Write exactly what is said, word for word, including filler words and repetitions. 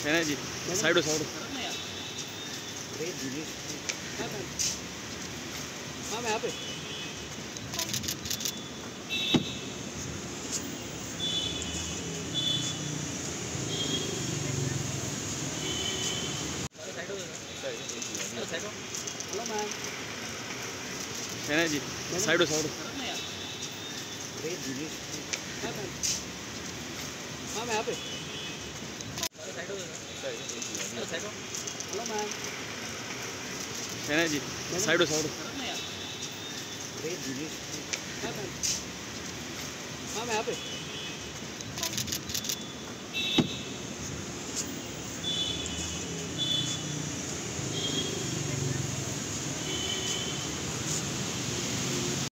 Shanaya ji side side हाँ मैं यहाँ पे hello ma'am Shanaya ji side side हाँ मैं यहाँ पे hello ma'am Shanaya ji side side हाँ मैं यहाँ पे